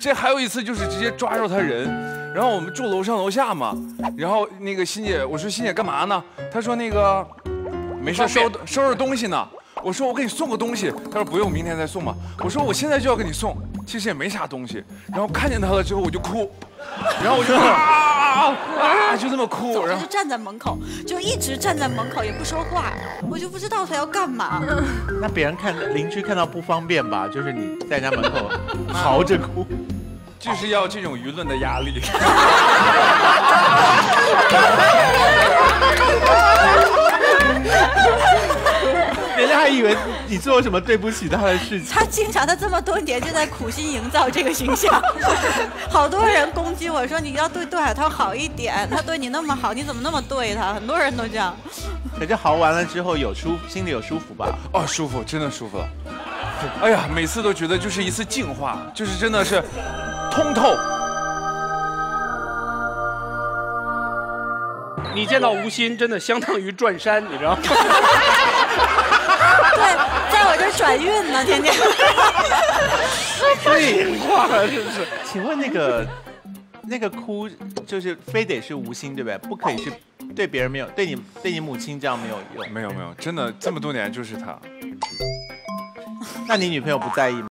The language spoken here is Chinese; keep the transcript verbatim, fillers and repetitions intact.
这还有一次就是直接抓住他人，然后我们住楼上楼下嘛，然后那个欣姐，我说欣姐干嘛呢？她说那个没事收收拾东西呢。我说我给你送个东西，她说不用，明天再送吧。我说我现在就要给你送，其实也没啥东西。然后看见他了之后我就哭，然后我就啊啊就这么哭，然后就站在门口，就一直站在门口也不说话，我就不知道他要干嘛。 那别人看邻居看到不方便吧？就是你在人家门口嚎着哭。 就是要这种舆论的压力。 人家还以为你做了什么对不起他的事情。 他经常，他这么多年就在苦心营造这个形象。好多人攻击我说你要对杜海涛好一点，他对你那么好，你怎么那么对他？很多人都这样。 可是嚎完了之后有舒，心里有舒服吧？ 哦，舒服，真的舒服了。哎呀，每次都觉得就是一次净化，就是真的是通透。 你见到吴昕真的相当于转山，你知道吗？对， 在我这儿转运呢，天天。 废话，是不是？请问那个那个哭，就是非得是吴昕对不对？不可以是对别人没有，对你对你母亲这样没有用。 没有没有，真的这么多年就是他。 那你女朋友不在意吗？